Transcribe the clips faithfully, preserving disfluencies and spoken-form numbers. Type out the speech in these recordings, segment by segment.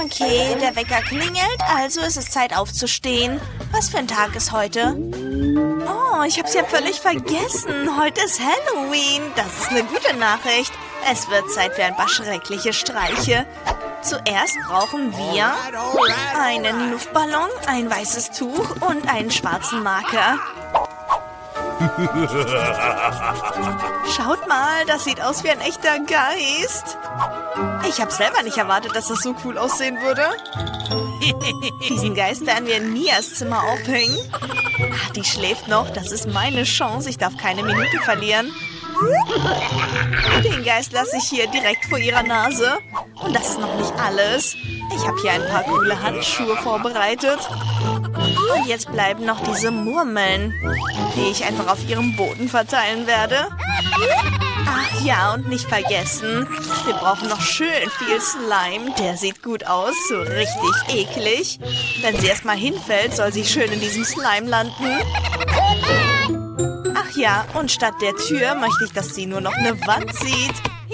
Okay, der Wecker klingelt, also ist es Zeit aufzustehen. Was für ein Tag ist heute? Oh, ich hab's ja völlig vergessen. Heute ist Halloween. Das ist eine gute Nachricht. Es wird Zeit für ein paar schreckliche Streiche. Zuerst brauchen wir einen Luftballon, ein weißes Tuch und einen schwarzen Marker. Schaut mal, das sieht aus wie ein echter Geist. Ich habe selber nicht erwartet, dass das so cool aussehen würde. Diesen Geist werden wir in Mias Zimmer aufhängen. Ach, die schläft noch. Das ist meine Chance. Ich darf keine Minute verlieren. Den Geist lasse ich hier direkt vor ihrer Nase. Und das ist noch nicht alles. Ich habe hier ein paar coole Handschuhe vorbereitet. Und jetzt bleiben noch diese Murmeln, die ich einfach auf ihrem Boden verteilen werde. Ach ja, und nicht vergessen, wir brauchen noch schön viel Slime. Der sieht gut aus, so richtig eklig. Wenn sie erstmal hinfällt, soll sie schön in diesem Slime landen. Ach ja, und statt der Tür möchte ich, dass sie nur noch eine Wand sieht.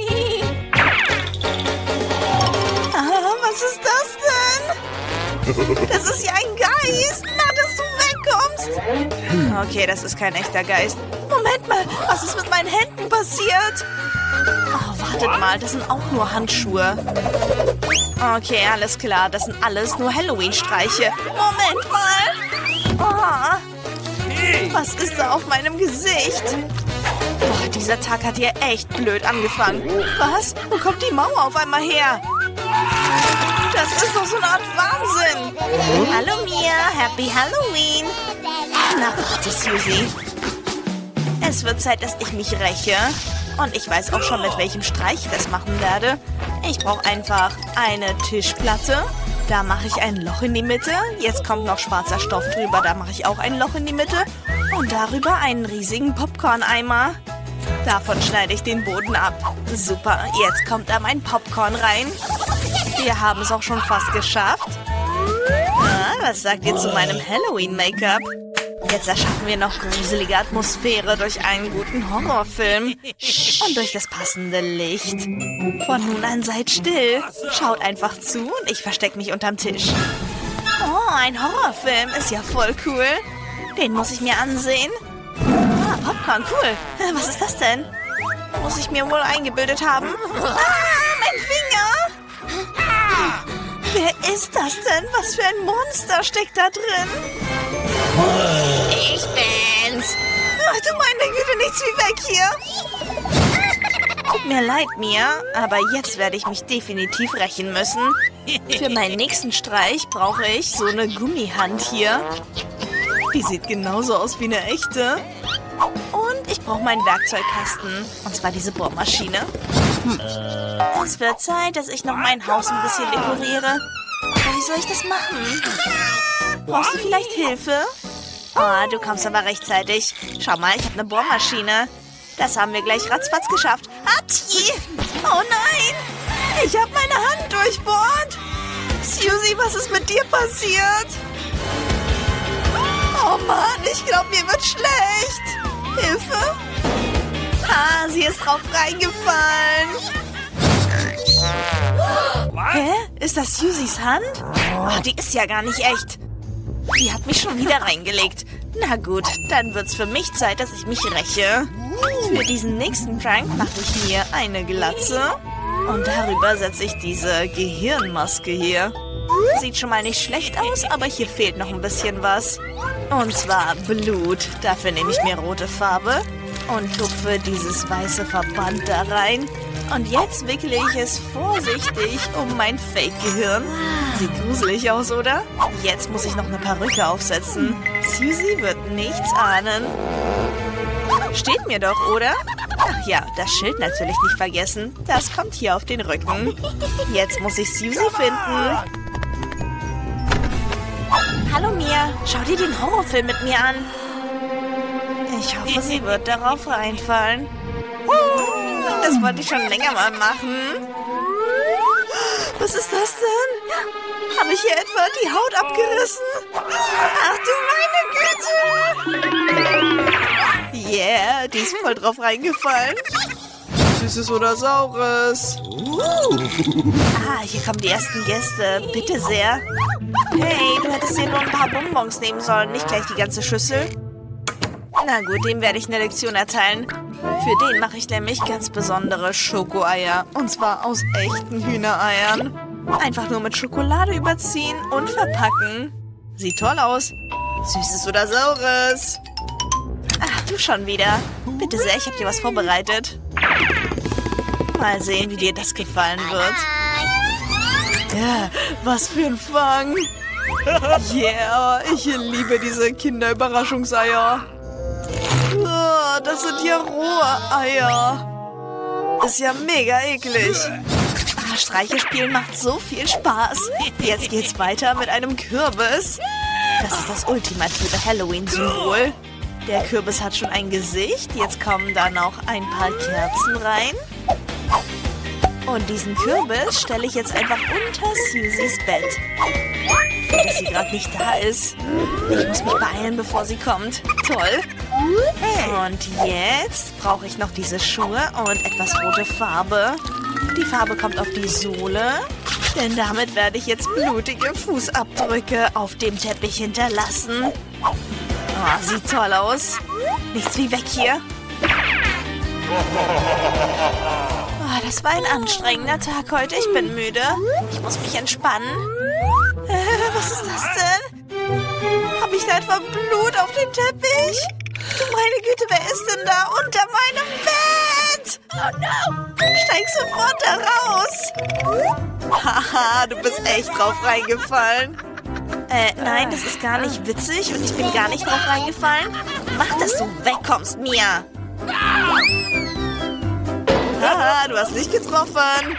Ah, was ist das denn? Das ist ja ein Geist. Na, dass du wegkommst. Okay, das ist kein echter Geist. Moment mal, was ist mit meinen Händen passiert? Oh, wartet mal, das sind auch nur Handschuhe. Okay, alles klar, das sind alles nur Halloween-Streiche. Moment mal. Oh, was ist da auf meinem Gesicht? Boah, dieser Tag hat hier echt blöd angefangen. Was? Wo kommt die Mauer auf einmal her? Das ist doch so eine Art Wahnsinn. Hallo Mia, Happy Halloween. Na, warte, Susie. Es wird Zeit, dass ich mich räche. Und ich weiß auch schon, mit welchem Streich ich das machen werde. Ich brauche einfach eine Tischplatte. Da mache ich ein Loch in die Mitte. Jetzt kommt noch schwarzer Stoff drüber. Da mache ich auch ein Loch in die Mitte. Und darüber einen riesigen Popcorn-Eimer. Davon schneide ich den Boden ab. Super, jetzt kommt da mein Popcorn rein. Wir haben es auch schon fast geschafft. Ah, was sagt ihr zu meinem Halloween-Make-up? Jetzt erschaffen wir noch gruselige Atmosphäre durch einen guten Horrorfilm. Und durch das passende Licht. Von nun an seid still. Schaut einfach zu und ich verstecke mich unterm Tisch. Oh, ein Horrorfilm ist ja voll cool. Den muss ich mir ansehen. Ah, Popcorn, cool. Was ist das denn? Muss ich mir wohl eingebildet haben? Ah, mein Finger! Wer ist das denn? Was für ein Monster steckt da drin? Ich bin's. Ach du meine Güte, nichts wie weg hier. Tut mir leid, Mia, aber jetzt werde ich mich definitiv rächen müssen. Für meinen nächsten Streich brauche ich so eine Gummihand hier. Die sieht genauso aus wie eine echte. Und ich brauche meinen Werkzeugkasten. Und zwar diese Bohrmaschine. Hm. Es wird Zeit, dass ich noch mein Haus ein bisschen dekoriere. Aber wie soll ich das machen? Brauchst du vielleicht Hilfe? Oh, du kommst aber rechtzeitig. Schau mal, ich habe eine Bohrmaschine. Das haben wir gleich ratzfatz geschafft. Atschi! Oh nein! Ich habe meine Hand durchbohrt. Susie, was ist mit dir passiert? Oh Mann, ich glaube, mir wird schlecht. Hilfe? Ah, sie ist drauf reingefallen. Hä? Ist das Susies Hand? Ach, die ist ja gar nicht echt. Die hat mich schon wieder reingelegt. Na gut, dann wird's für mich Zeit, dass ich mich räche. Für diesen nächsten Prank mache ich mir eine Glatze. Und darüber setze ich diese Gehirnmaske hier. Sieht schon mal nicht schlecht aus, aber hier fehlt noch ein bisschen was. Und zwar Blut. Dafür nehme ich mir rote Farbe und tupfe dieses weiße Verband da rein. Und jetzt wickele ich es vorsichtig um mein Fake-Gehirn. Sieht gruselig aus, oder? Jetzt muss ich noch eine Perücke aufsetzen. Susie wird nichts ahnen. Steht mir doch, oder? Ach ja, das Schild natürlich nicht vergessen. Das kommt hier auf den Rücken. Jetzt muss ich Susie finden. Hallo Mia, schau dir den Horrorfilm mit mir an. Ich hoffe, sie wird darauf reinfallen. Das wollte ich schon länger mal machen. Was ist das denn? Habe ich hier etwa die Haut abgerissen? Ach du meine Güte! Yeah, die ist voll drauf reingefallen. Süßes oder Saures? Ah, hier kommen die ersten Gäste. Bitte sehr. Hey, du hättest dir nur ein paar Bonbons nehmen sollen, nicht gleich die ganze Schüssel. Na gut, dem werde ich eine Lektion erteilen. Für den mache ich nämlich ganz besondere Schokoeier. Und zwar aus echten Hühnereiern. Einfach nur mit Schokolade überziehen und verpacken. Sieht toll aus. Süßes oder Saures? Ach, du schon wieder. Bitte sehr, ich habe dir was vorbereitet. Mal sehen, wie dir das gefallen wird. Ja, was für ein Fang. Yeah, ich liebe diese Kinderüberraschungseier. Oh, das sind ja rohe Eier. Ist ja mega eklig. Ah, Streiche spielen macht so viel Spaß. Jetzt geht's weiter mit einem Kürbis. Das ist das ultimative Halloween-Symbol. Der Kürbis hat schon ein Gesicht. Jetzt kommen da noch ein paar Kerzen rein. Und diesen Kürbis stelle ich jetzt einfach unter Susys Bett. Dass sie gerade nicht da ist. Ich muss mich beeilen, bevor sie kommt. Toll. Und jetzt brauche ich noch diese Schuhe und etwas rote Farbe. Die Farbe kommt auf die Sohle. Denn damit werde ich jetzt blutige Fußabdrücke auf dem Teppich hinterlassen. Oh, sieht toll aus. Nichts wie weg hier. Oh, das war ein anstrengender Tag heute. Ich bin müde. Ich muss mich entspannen. Äh, was ist das denn? Habe ich da etwa Blut auf dem Teppich? Du meine Güte, wer ist denn da unter meinem Bett? Oh no! Steig sofort da raus! Haha, du bist echt drauf reingefallen. Äh, nein, das ist gar nicht witzig und ich bin gar nicht drauf reingefallen. Mach, dass du wegkommst, Mia. Haha, du hast nicht getroffen.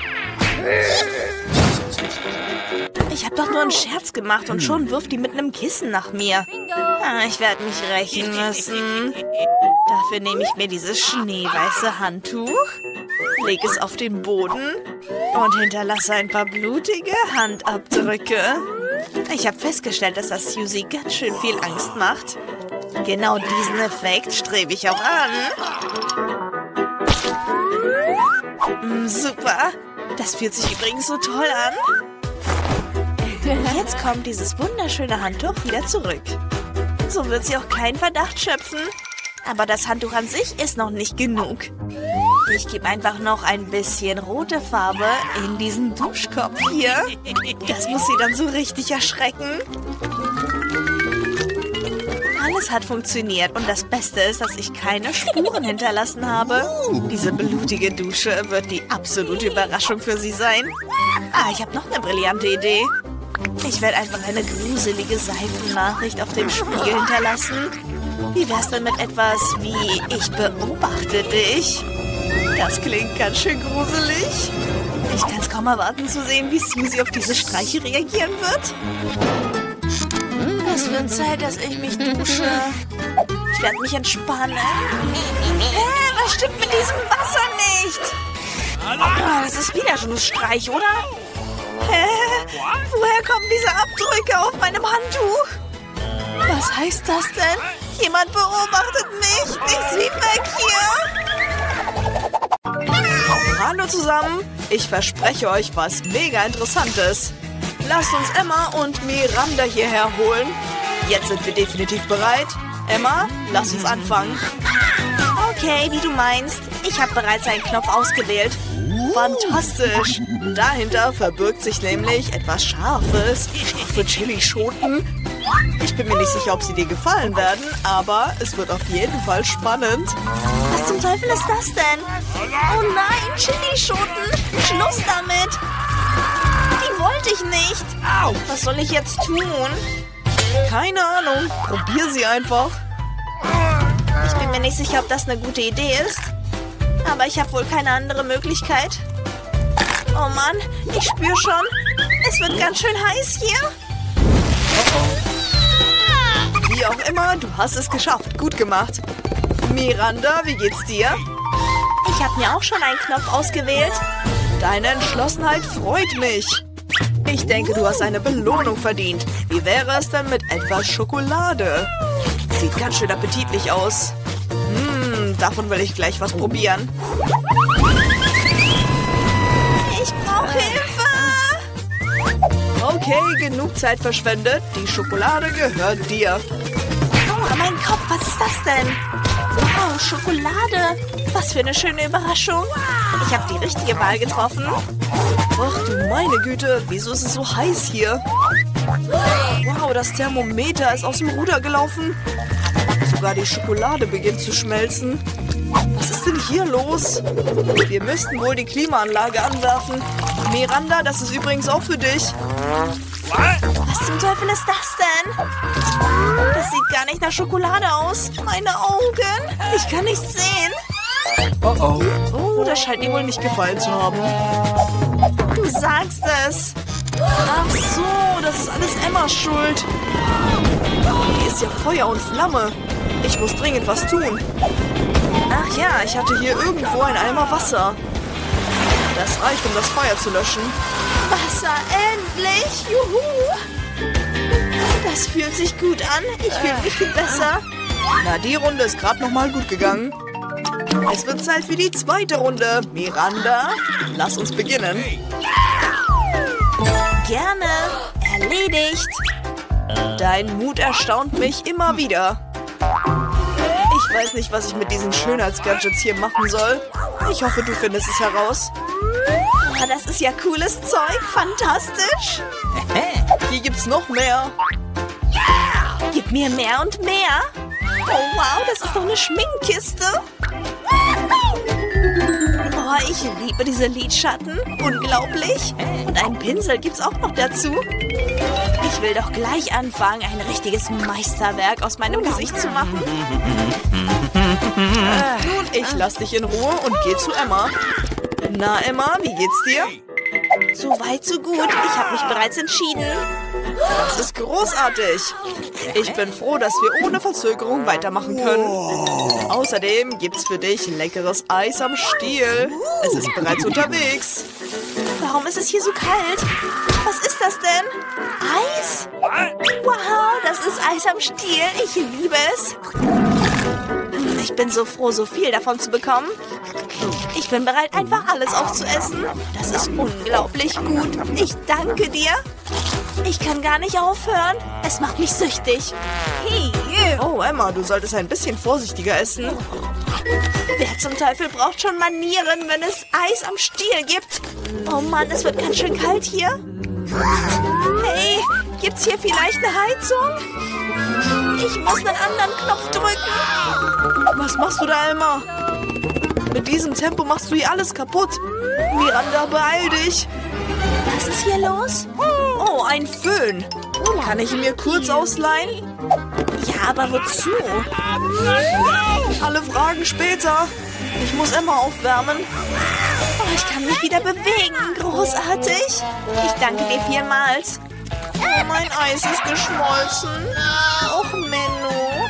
Ich habe doch nur einen Scherz gemacht und schon wirft die mit einem Kissen nach mir. Ah, ich werde mich rächen müssen. Dafür nehme ich mir dieses schneeweiße Handtuch, lege es auf den Boden und hinterlasse ein paar blutige Handabdrücke. Ich habe festgestellt, dass das Susie ganz schön viel Angst macht. Genau diesen Effekt strebe ich auch an. Mm, super. Das fühlt sich übrigens so toll an. Jetzt kommt dieses wunderschöne Handtuch wieder zurück. So wird sie auch keinen Verdacht schöpfen. Aber das Handtuch an sich ist noch nicht genug. Ich gebe einfach noch ein bisschen rote Farbe in diesen Duschkopf hier. Das muss sie dann so richtig erschrecken. Alles hat funktioniert und das Beste ist, dass ich keine Spuren hinterlassen habe. Diese blutige Dusche wird die absolute Überraschung für sie sein. Ah, ich habe noch eine brillante Idee. Ich werde einfach eine gruselige Seifennachricht auf dem Spiegel hinterlassen. Wie wär's denn mit etwas wie „Ich beobachte dich"? Das klingt ganz schön gruselig. Ich kann es kaum erwarten zu sehen, wie Susie auf diese Streiche reagieren wird. Es wird Zeit, dass ich mich dusche. Ich werde mich entspannen. Hä, was stimmt mit diesem Wasser nicht? Oh, das ist wieder so ein Streich, oder? Hä? Woher kommen diese Abdrücke auf meinem Handtuch? Was heißt das denn? Jemand beobachtet mich. Ich zieh weg hier. Hallo zusammen. Ich verspreche euch was mega Interessantes. Lasst uns Emma und Miranda hierher holen. Jetzt sind wir definitiv bereit. Emma, lass uns anfangen. Okay, wie du meinst. Ich habe bereits einen Knopf ausgewählt. Fantastisch. Dahinter verbirgt sich nämlich etwas Scharfes. Scharfe Chilischoten. Ich bin mir nicht sicher, ob sie dir gefallen werden, aber es wird auf jeden Fall spannend. Was zum Teufel ist das denn? Oh nein, Chilischoten. Schluss damit. Die wollte ich nicht. Was soll ich jetzt tun? Keine Ahnung. Probier sie einfach. Ich bin mir nicht sicher, ob das eine gute Idee ist. Aber ich habe wohl keine andere Möglichkeit. Oh Mann, ich spüre schon. Es wird ganz schön heiß hier. Wie auch immer, du hast es geschafft. Gut gemacht. Miranda, wie geht's dir? Ich habe mir auch schon einen Knopf ausgewählt. Deine Entschlossenheit freut mich. Ich denke, du hast eine Belohnung verdient. Wie wäre es denn mit etwas Schokolade? Sieht ganz schön appetitlich aus. Hm, davon will ich gleich was probieren. Okay, genug Zeit verschwendet. Die Schokolade gehört dir. Oh, mein Kopf, was ist das denn? Wow, Schokolade. Was für eine schöne Überraschung. Ich habe die richtige Wahl getroffen. Ach du meine Güte, wieso ist es so heiß hier? Wow, das Thermometer ist aus dem Ruder gelaufen. Sogar die Schokolade beginnt zu schmelzen. Was ist denn hier los? Wir müssten wohl die Klimaanlage anwerfen. Miranda, das ist übrigens auch für dich. Was zum Teufel ist das denn? Das sieht gar nicht nach Schokolade aus. Meine Augen. Ich kann nichts sehen. Oh oh. Oh, das scheint dir wohl nicht gefallen zu haben. Du sagst es. Ach so, das ist alles Emmas Schuld. Hier ist ja Feuer und Flamme. Ich muss dringend was tun. Ach ja, ich hatte hier irgendwo ein Eimer Wasser. Das reicht, um das Feuer zu löschen. Wasser, endlich! Juhu! Das fühlt sich gut an. Ich fühle mich viel besser. Na, die Runde ist gerade noch mal gut gegangen. Es wird Zeit für die zweite Runde. Miranda, lass uns beginnen. Gerne. Erledigt. Dein Mut erstaunt mich immer wieder. Ich weiß nicht, was ich mit diesen Schönheitsgadgets hier machen soll. Ich hoffe, du findest es heraus. Oh, das ist ja cooles Zeug. Fantastisch. Hier gibt's noch mehr. Gib mir mehr und mehr. Oh, wow, das ist doch eine Schminkkiste. Oh, ich liebe diese Lidschatten. Unglaublich. Und einen Pinsel gibt's auch noch dazu. Ich will doch gleich anfangen, ein richtiges Meisterwerk aus meinem Gesicht zu machen. Äh, nun, ich lass dich in Ruhe und geh zu Emma. Na, Emma, wie geht's dir? So weit, so gut. Ich habe mich bereits entschieden. Das ist großartig. Ich bin froh, dass wir ohne Verzögerung weitermachen können. Außerdem gibt's für dich leckeres Eis am Stiel. Es ist bereits unterwegs. Warum ist es hier so kalt? Was ist das denn? Eis? Wow, das ist Eis am Stiel. Ich liebe es. Ich bin so froh, so viel davon zu bekommen. Ich bin bereit, einfach alles aufzuessen. Das ist unglaublich gut. Ich danke dir. Ich kann gar nicht aufhören. Es macht mich süchtig. Oh, Emma, du solltest ein bisschen vorsichtiger essen. Wer zum Teufel braucht schon Manieren, wenn es Eis am Stiel gibt? Oh Mann, es wird ganz schön kalt hier. Hey, gibt's hier vielleicht eine Heizung? Ich muss einen anderen Knopf drücken. Was machst du da, Emma? Mit diesem Tempo machst du hier alles kaputt. Miranda, beeil dich. Was ist hier los? Oh, ein Föhn. Kann ich ihn mir kurz ausleihen? Ja, aber wozu? Alle Fragen später. Ich muss Emma aufwärmen. Oh, ich kann mich wieder bewegen. Großartig. Ich danke dir vielmals. Oh, mein Eis ist geschmolzen. Och, Menno.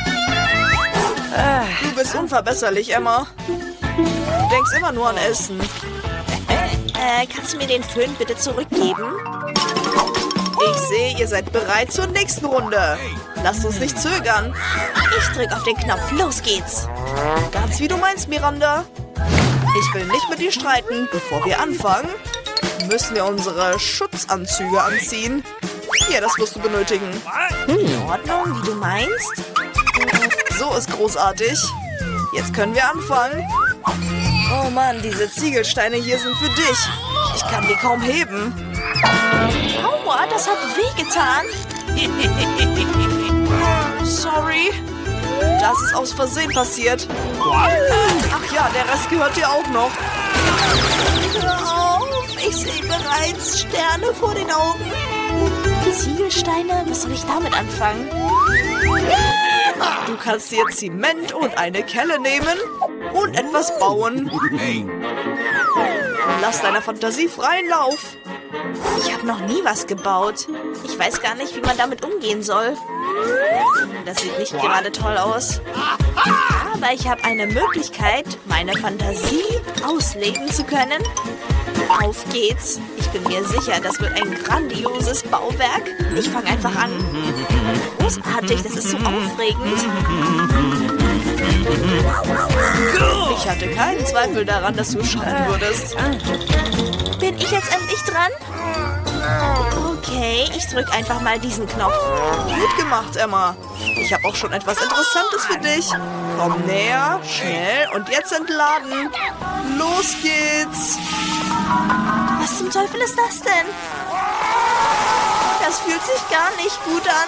Du bist unverbesserlich, Emma. Du denkst immer nur an Essen. Äh, kannst du mir den Föhn bitte zurückgeben? Ich sehe, ihr seid bereit zur nächsten Runde. Lasst uns nicht zögern. Ich drück auf den Knopf. Los geht's. Ganz wie du meinst, Miranda. Ich will nicht mit dir streiten. Bevor wir anfangen, müssen wir unsere Schutzanzüge anziehen. Ja, das wirst du benötigen. In Ordnung, wie du meinst. So ist großartig. Jetzt können wir anfangen. Oh Mann, diese Ziegelsteine hier sind für dich. Ich kann die kaum heben. Aua, das hat wehgetan. Sorry. Das ist aus Versehen passiert. Ach ja, der Rest gehört dir auch noch. Hör auf, ich sehe bereits Sterne vor den Augen. Ziegelsteine, was soll ich damit anfangen? Du kannst dir Zement und eine Kelle nehmen und etwas bauen. Lass deiner Fantasie freien Lauf. Ich habe noch nie was gebaut. Ich weiß gar nicht, wie man damit umgehen soll. Das sieht nicht gerade toll aus. Aber ich habe eine Möglichkeit, meine Fantasie ausleben zu können. Auf geht's. Ich bin mir sicher, das wird ein grandioses Bauwerk. Ich fange einfach an. Großartig, das ist so aufregend. Ich hatte keinen Zweifel daran, dass du es schaffen würdest. Bin ich jetzt endlich dran? Okay, ich drücke einfach mal diesen Knopf. Gut gemacht, Emma. Ich habe auch schon etwas Interessantes für dich. Komm näher, schnell und jetzt entladen. Los geht's. Was zum Teufel ist das denn? Das fühlt sich gar nicht gut an.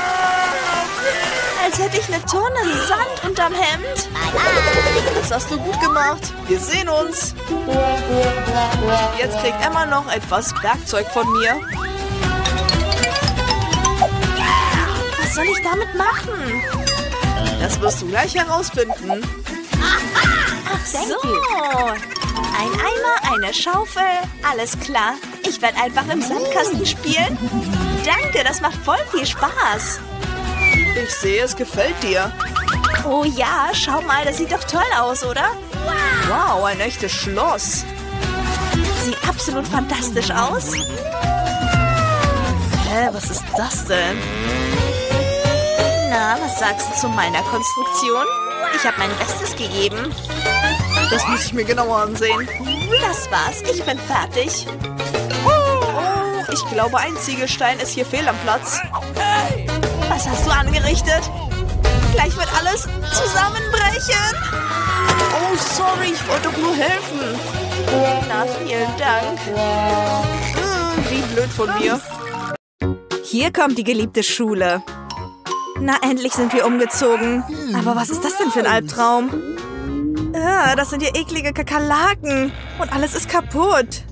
Als hätte ich eine Tonne Sand unterm Hemd. Das hast du gut gemacht. Wir sehen uns. Jetzt kriegt Emma noch etwas Werkzeug von mir. Was soll ich damit machen? Das wirst du gleich herausfinden. Ach so. Ein Eimer, eine Schaufel. Alles klar. Ich werde einfach im Sandkasten spielen. Danke, das macht voll viel Spaß. Ich sehe, es gefällt dir. Oh ja, schau mal, das sieht doch toll aus, oder? Wow, ein echtes Schloss. Sieht absolut fantastisch aus. Hä, was ist das denn? Na, was sagst du zu meiner Konstruktion? Ich habe mein Bestes gegeben. Das muss ich mir genauer ansehen. Das war's, ich bin fertig. Oh, ich glaube, ein Ziegelstein ist hier fehl am Platz. Was hast du angerichtet? Gleich wird alles zusammenbrechen. Oh, sorry, ich wollte doch nur helfen. Na, vielen Dank. Hm, wie blöd von mir. Hier kommt die geliebte Schule. Na, endlich sind wir umgezogen. Aber was ist das denn für ein Albtraum? Ah, das sind ja eklige Kakerlaken. Und alles ist kaputt.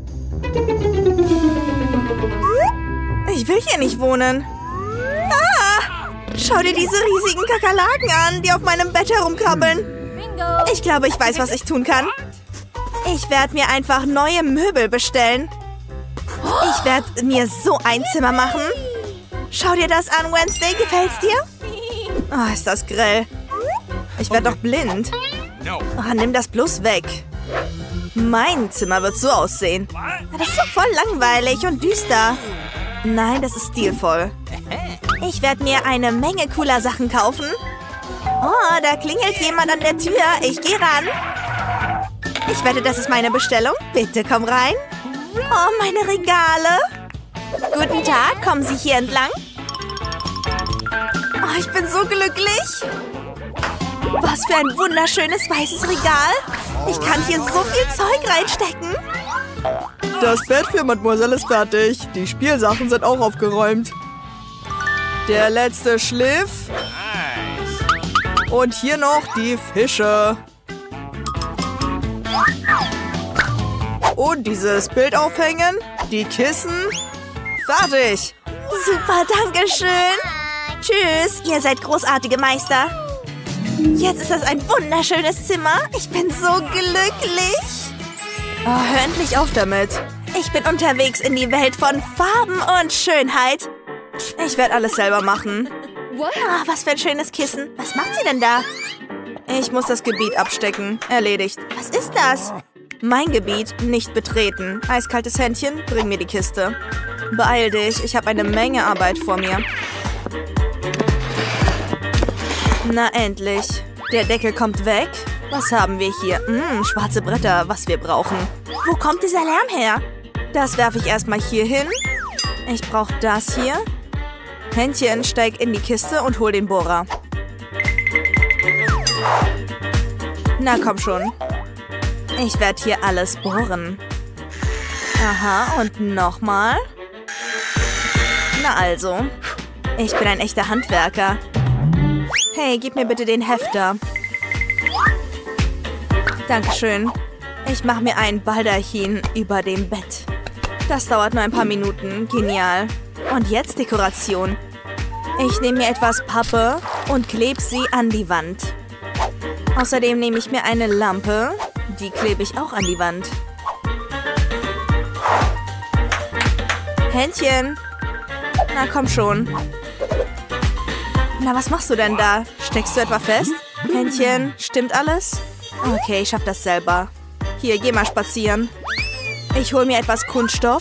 Ich will hier nicht wohnen. Ah! Schau dir diese riesigen Kakerlaken an, die auf meinem Bett herumkrabbeln. Ich glaube, ich weiß, was ich tun kann. Ich werde mir einfach neue Möbel bestellen. Ich werde mir so ein Zimmer machen. Schau dir das an, Wednesday. Gefällt's dir? Oh, ist das grell. Ich werde doch blind. Oh, nimm das bloß weg. Mein Zimmer wird so aussehen. Das ist doch voll langweilig und düster. Nein, das ist stilvoll. Ich werde mir eine Menge cooler Sachen kaufen. Oh, da klingelt jemand an der Tür. Ich gehe ran. Ich wette, das ist meine Bestellung. Bitte komm rein. Oh, meine Regale. Guten Tag, kommen Sie hier entlang? Oh, ich bin so glücklich. Was für ein wunderschönes weißes Regal. Ich kann hier so viel Zeug reinstecken. Das Bett für Mademoiselle ist fertig. Die Spielsachen sind auch aufgeräumt. Der letzte Schliff. Und hier noch die Fische. Und dieses Bild aufhängen. Die Kissen. Fertig. Super, danke schön. Tschüss, ihr seid großartige Meister. Jetzt ist das ein wunderschönes Zimmer. Ich bin so glücklich. Oh, hör endlich auf damit. Ich bin unterwegs in die Welt von Farben und Schönheit. Ich werde alles selber machen. Oh, was für ein schönes Kissen. Was macht sie denn da? Ich muss das Gebiet abstecken. Erledigt. Was ist das? Mein Gebiet nicht betreten. Eiskaltes Händchen, bring mir die Kiste. Beeil dich, ich habe eine Menge Arbeit vor mir. Na endlich. Der Deckel kommt weg. Was haben wir hier? Hm, schwarze Bretter, was wir brauchen. Wo kommt dieser Lärm her? Das werfe ich erstmal hier hin. Ich brauche das hier. Händchen, steig in die Kiste und hol den Bohrer. Na komm schon. Ich werde hier alles bohren. Aha, und nochmal. Na also. Ich bin ein echter Handwerker. Hey, gib mir bitte den Hefter. Dankeschön. Ich mache mir einen Baldachin über dem Bett. Das dauert nur ein paar Minuten. Genial. Und jetzt Dekoration. Ich nehme mir etwas Pappe und klebe sie an die Wand. Außerdem nehme ich mir eine Lampe. Die klebe ich auch an die Wand. Händchen. Na, komm schon. Na, was machst du denn da? Steckst du etwa fest? Händchen, stimmt alles? Okay, ich schaff das selber. Hier, geh mal spazieren. Ich hole mir etwas Kunststoff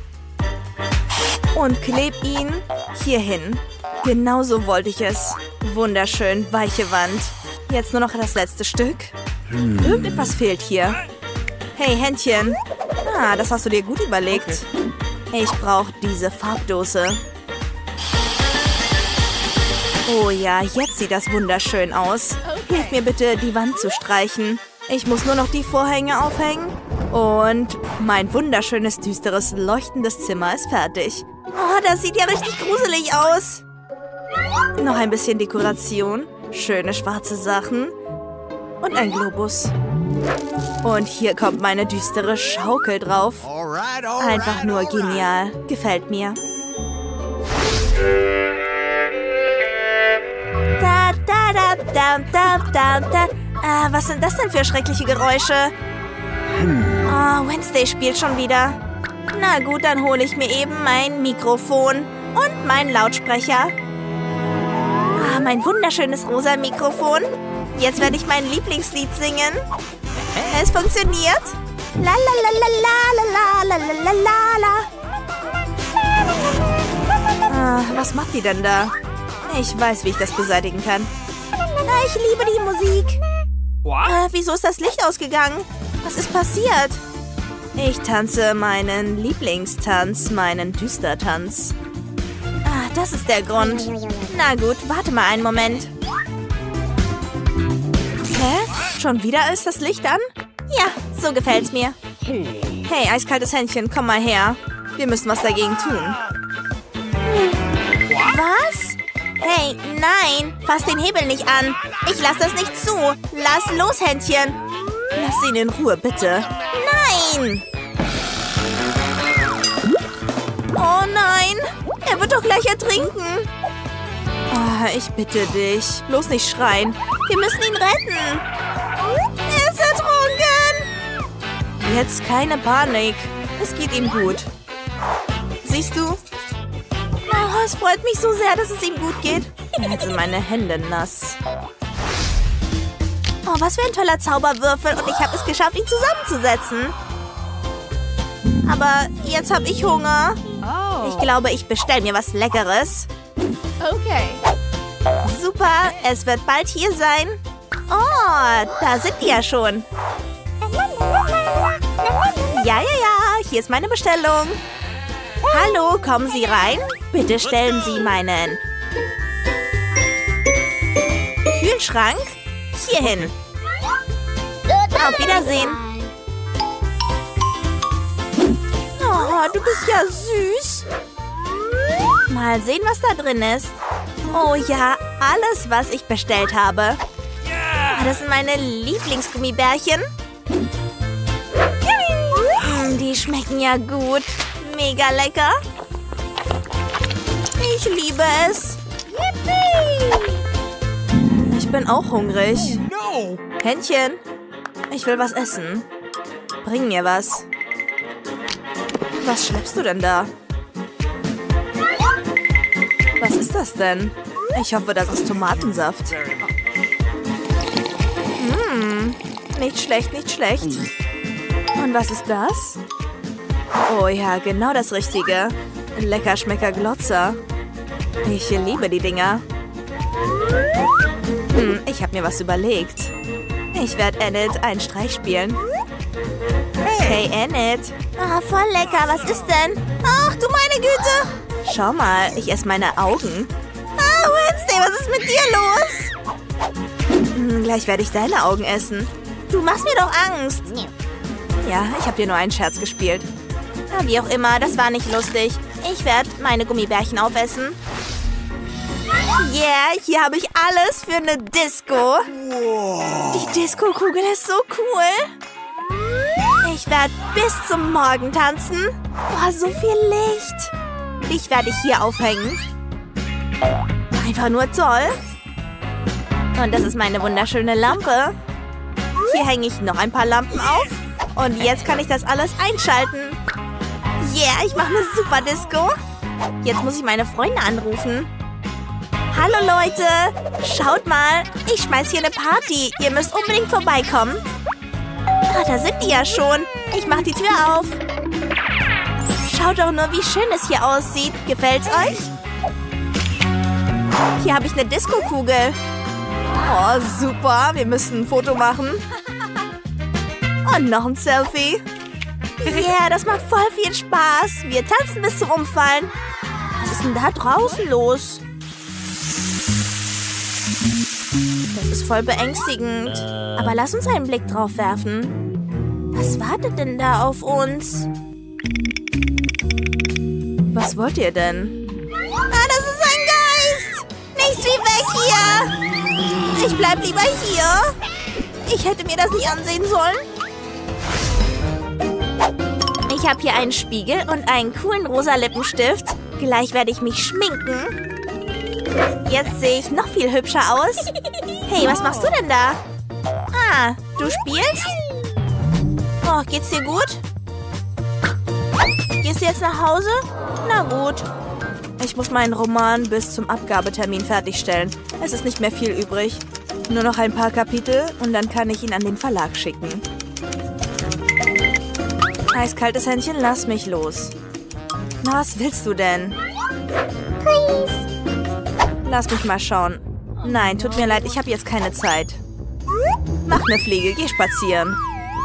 und klebe ihn hier hin. Genauso wollte ich es. Wunderschön, weiche Wand. Jetzt nur noch das letzte Stück. Irgendetwas fehlt hier. Hey, Händchen. Ah, das hast du dir gut überlegt. Ich brauche diese Farbdose. Oh ja, jetzt sieht das wunderschön aus. Hilf mir bitte, die Wand zu streichen. Ich muss nur noch die Vorhänge aufhängen. Und mein wunderschönes, düsteres, leuchtendes Zimmer ist fertig. Oh, das sieht ja richtig gruselig aus. Noch ein bisschen Dekoration. Schöne schwarze Sachen. Und ein Globus. Und hier kommt meine düstere Schaukel drauf. Einfach nur genial. Gefällt mir. Da, da, da, da, da, da, da. Äh, was sind das denn für schreckliche Geräusche? Oh, Wednesday spielt schon wieder. Na gut, dann hole ich mir eben mein Mikrofon und meinen Lautsprecher. Ah, mein wunderschönes rosa Mikrofon. Jetzt werde ich mein Lieblingslied singen. Es funktioniert. La la la la la la la la la la. Ah, was macht die denn da? Ich weiß, wie ich das beseitigen kann. Ich liebe die Musik. Äh, wieso ist das Licht ausgegangen? Was ist passiert? Ich tanze meinen Lieblingstanz, meinen Düstertanz. Ah, das ist der Grund. Na gut, warte mal einen Moment. Hä? Schon wieder ist das Licht an? Ja, so gefällt's mir. Hey, eiskaltes Händchen, komm mal her. Wir müssen was dagegen tun. Was? Hey, nein! Fass den Hebel nicht an! Ich lass das nicht zu! Lass los, Händchen! Lass ihn in Ruhe, bitte! Nein! Oh nein! Er wird doch gleich ertrinken! Oh, ich bitte dich, bloß nicht schreien! Wir müssen ihn retten! Er ist ertrunken! Jetzt keine Panik! Es geht ihm gut! Siehst du? Oh, es freut mich so sehr, dass es ihm gut geht. Jetzt sind meine Hände nass. Oh, was für ein toller Zauberwürfel. Und ich habe es geschafft, ihn zusammenzusetzen. Aber jetzt habe ich Hunger. Ich glaube, ich bestelle mir was Leckeres. Okay. Super, es wird bald hier sein. Oh, da sind die ja schon. Ja, ja, ja, hier ist meine Bestellung. Hallo, kommen Sie rein? Bitte stellen Sie meinen Kühlschrank hier hin. Auf Wiedersehen. Oh, du bist ja süß. Mal sehen, was da drin ist. Oh ja, alles, was ich bestellt habe. Oh, das sind meine Lieblingsgummibärchen. Die schmecken ja gut. Mega lecker. Ich liebe es. Ich bin auch hungrig. Händchen, ich will was essen. Bring mir was. Was schleppst du denn da? Was ist das denn? Ich hoffe, das ist Tomatensaft. Hm, nicht schlecht, nicht schlecht. Und was ist das? Oh ja, genau das Richtige. Lecker Schmecker Glotzer. Ich liebe die Dinger. Hm, ich habe mir was überlegt. Ich werde Enid einen Streich spielen. Hey, Enid. Ah, voll lecker. Was ist denn? Ach, du meine Güte. Schau mal, ich esse meine Augen. Ah, Wednesday, was ist mit dir los? Hm, gleich werde ich deine Augen essen. Du machst mir doch Angst. Ja, ich habe dir nur einen Scherz gespielt. Ja, wie auch immer, das war nicht lustig. Ich werde meine Gummibärchen aufessen. Yeah, hier habe ich alles für eine Disco. Die Disco-Kugel ist so cool. Ich werde bis zum Morgen tanzen. Oh, so viel Licht. Ich werde hier aufhängen. Einfach nur toll. Und das ist meine wunderschöne Lampe. Hier hänge ich noch ein paar Lampen auf. Und jetzt kann ich das alles einschalten. Yeah, ich mache eine super Disco. Jetzt muss ich meine Freunde anrufen. Hallo Leute, schaut mal, ich schmeiß hier eine Party. Ihr müsst unbedingt vorbeikommen. Ah, da sind die ja schon. Ich mach die Tür auf. Schaut doch nur, wie schön es hier aussieht. Gefällt's euch? Hier habe ich eine Disco-Kugel. Oh, super. Wir müssen ein Foto machen. Und noch ein Selfie. Yeah, das macht voll viel Spaß. Wir tanzen bis zum Umfallen. Was ist denn da draußen los? Das ist voll beängstigend. Aber lass uns einen Blick drauf werfen. Was wartet denn da auf uns? Was wollt ihr denn? Ah, das ist ein Geist! Nichts wie weg hier! Ich bleib lieber hier. Ich hätte mir das nicht ansehen sollen. Ich habe hier einen Spiegel und einen coolen rosa Lippenstift. Gleich werde ich mich schminken. Jetzt sehe ich noch viel hübscher aus. Hey, was machst du denn da? Ah, du spielst? Oh, geht's dir gut? Gehst du jetzt nach Hause? Na gut. Ich muss meinen Roman bis zum Abgabetermin fertigstellen. Es ist nicht mehr viel übrig. Nur noch ein paar Kapitel und dann kann ich ihn an den Verlag schicken. Eiskaltes Händchen, lass mich los. Na, was willst du denn? Please. Lass mich mal schauen. Nein, tut mir leid, ich habe jetzt keine Zeit. Mach eine Fliege, geh spazieren.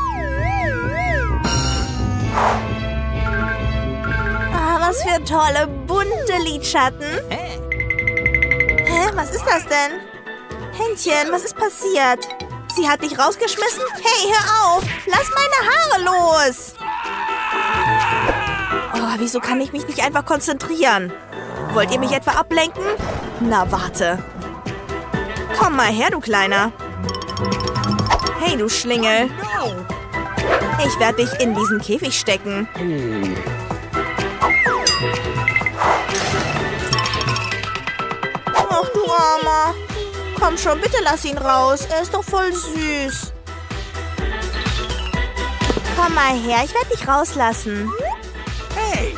Ah, was für tolle, bunte Lidschatten. Hä, was ist das denn? Händchen, was ist passiert? Sie hat dich rausgeschmissen? Hey, hör auf! Lass meine Haare los! Oh, wieso kann ich mich nicht einfach konzentrieren? Wollt ihr mich etwa ablenken? Na, warte. Komm mal her, du Kleiner. Hey, du Schlingel. Ich werde dich in diesen Käfig stecken. Ach, du Armer. Komm schon, bitte lass ihn raus. Er ist doch voll süß. Komm mal her, ich werde dich rauslassen. Hey!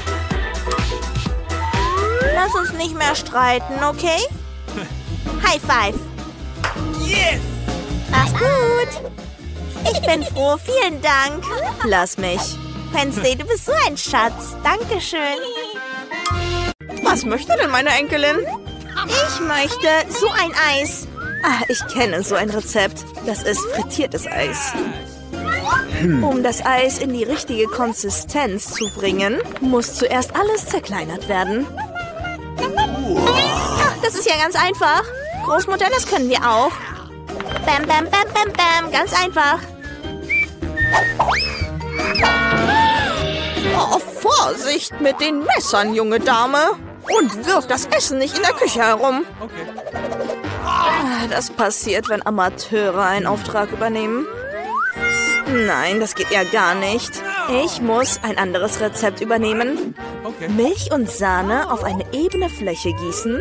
Lass uns nicht mehr streiten, okay? High five! Yes! Mach's gut! Ich bin froh, vielen Dank. Lass mich. Wednesday, du bist so ein Schatz. Dankeschön. Was möchte denn meine Enkelin? Ich möchte so ein Eis. Ah, ich kenne so ein Rezept. Das ist frittiertes Eis. Um das Eis in die richtige Konsistenz zu bringen, muss zuerst alles zerkleinert werden. Ach, das ist ja ganz einfach. Großmutter, das können wir auch. Bam, bam, bam, bam, bam. Ganz einfach. Oh, Vorsicht mit den Messern, junge Dame. Und wirf das Essen nicht in der Küche herum. Okay. Das passiert, wenn Amateure einen Auftrag übernehmen. Nein, das geht ja gar nicht. Ich muss ein anderes Rezept übernehmen. Okay. Milch und Sahne auf eine ebene Fläche gießen.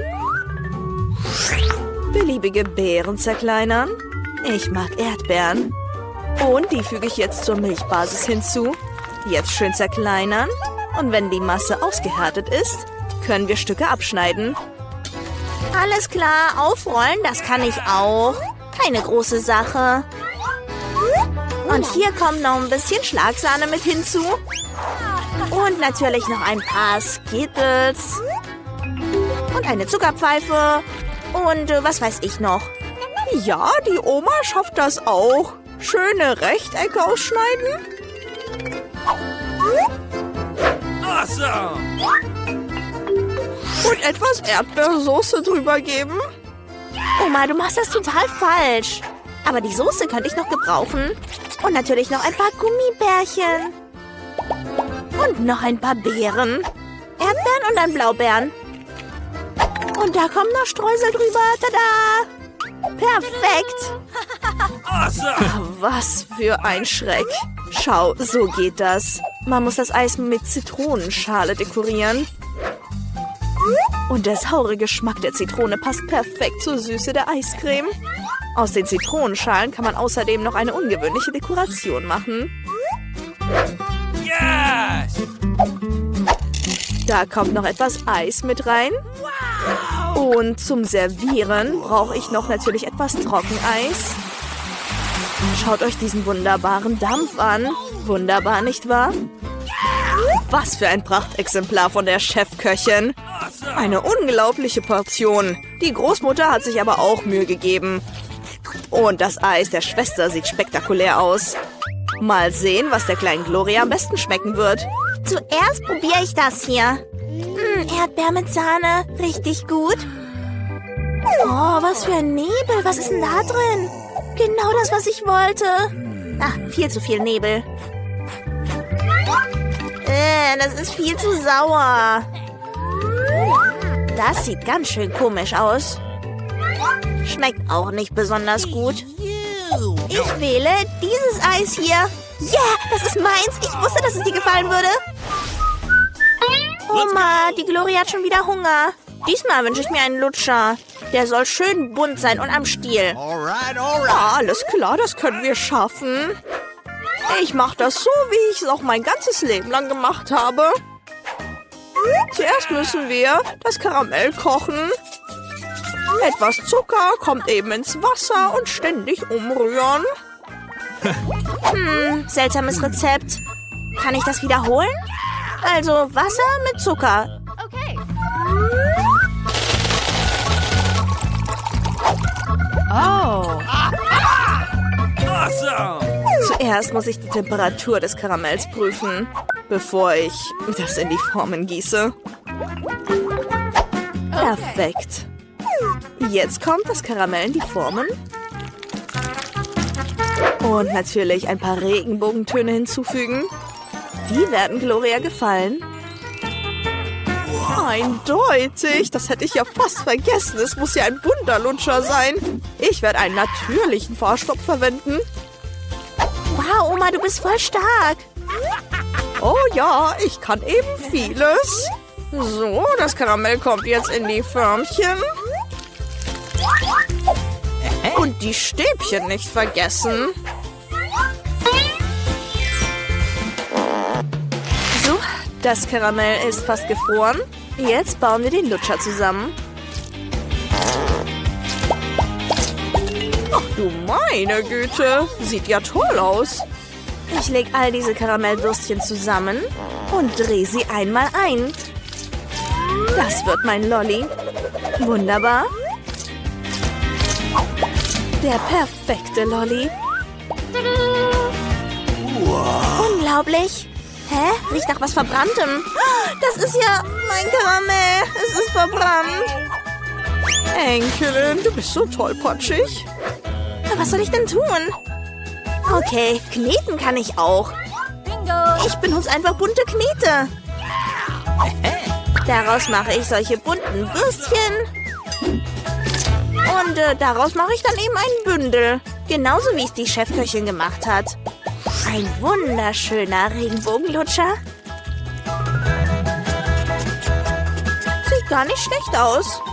Beliebige Beeren zerkleinern. Ich mag Erdbeeren. Und die füge ich jetzt zur Milchbasis hinzu. Jetzt schön zerkleinern. Und wenn die Masse ausgehärtet ist, können wir Stücke abschneiden. Alles klar, aufrollen, das kann ich auch. Keine große Sache. Und hier kommt noch ein bisschen Schlagsahne mit hinzu. Und natürlich noch ein paar Skittles. Und eine Zuckerpfeife. Und äh, was weiß ich noch. Ja, die Oma schafft das auch. Schöne Rechtecke ausschneiden. Awesome. Und etwas Erdbeersoße drüber geben. Oma, du machst das total falsch. Aber die Soße könnte ich noch gebrauchen. Und natürlich noch ein paar Gummibärchen. Und noch ein paar Beeren. Erdbeeren und dann Blaubeeren. Und da kommen noch Streusel drüber. Tada! Perfekt. Awesome. Was für ein Schreck. Schau, so geht das. Man muss das Eis mit Zitronenschale dekorieren. Und der saure Geschmack der Zitrone passt perfekt zur Süße der Eiscreme. Aus den Zitronenschalen kann man außerdem noch eine ungewöhnliche Dekoration machen. Yes! Da kommt noch etwas Eis mit rein. Und zum Servieren brauche ich noch natürlich etwas Trockeneis. Schaut euch diesen wunderbaren Dampf an. Wunderbar, nicht wahr? Was für ein Prachtexemplar von der Chefköchin. Eine unglaubliche Portion. Die Großmutter hat sich aber auch Mühe gegeben. Und das Eis der Schwester sieht spektakulär aus. Mal sehen, was der kleinen Gloria am besten schmecken wird. Zuerst probiere ich das hier. Hm, Erdbeer mit Sahne. Richtig gut. Oh, was für ein Nebel. Was ist denn da drin? Genau das, was ich wollte. Ach, viel zu viel Nebel. Äh, das ist viel zu sauer. Das sieht ganz schön komisch aus. Schmeckt auch nicht besonders gut. Ich wähle dieses Eis hier. Ja, yeah, das ist meins. Ich wusste, dass es dir gefallen würde. Oma, die Gloria hat schon wieder Hunger. Diesmal wünsche ich mir einen Lutscher. Der soll schön bunt sein und am Stiel. Alright, alright. Ja, alles klar, das können wir schaffen. Ich mache das so, wie ich es auch mein ganzes Leben lang gemacht habe. Zuerst müssen wir das Karamell kochen. Etwas Zucker kommt eben ins Wasser und ständig umrühren. Hm, seltsames Rezept. Kann ich das wiederholen? Also Wasser mit Zucker. Okay. Oh. Awesome. Zuerst muss ich die Temperatur des Karamells prüfen, bevor ich das in die Formen gieße. Perfekt. Jetzt kommt das Karamell in die Formen. Und natürlich ein paar Regenbogentöne hinzufügen. Die werden Gloria gefallen. Eindeutig. Das hätte ich ja fast vergessen. Es muss ja ein bunter Lutscher sein. Ich werde einen natürlichen Farbstoff verwenden. Wow, Oma, du bist voll stark. Oh ja, ich kann eben vieles. So, das Karamell kommt jetzt in die Förmchen. Und die Stäbchen nicht vergessen. So, das Karamell ist fast gefroren. Jetzt bauen wir den Lutscher zusammen. Ach du meine Güte, sieht ja toll aus. Ich lege all diese Karamellwürstchen zusammen und drehe sie einmal ein. Das wird mein Lolli. Wunderbar. Der perfekte Lolli. Wow. Unglaublich. Hä? Riecht nach was Verbranntem. Das ist ja mein Karamell. Es ist verbrannt. Enkelin, du bist so tollpatschig. Was soll ich denn tun? Okay, kneten kann ich auch. Bingo. Ich benutze einfach bunte Knete. Daraus mache ich solche bunten Würstchen. Und äh, daraus mache ich dann eben ein Bündel. Genauso wie es die Chefköchin gemacht hat. Ein wunderschöner Regenbogenlutscher. Sieht gar nicht schlecht aus.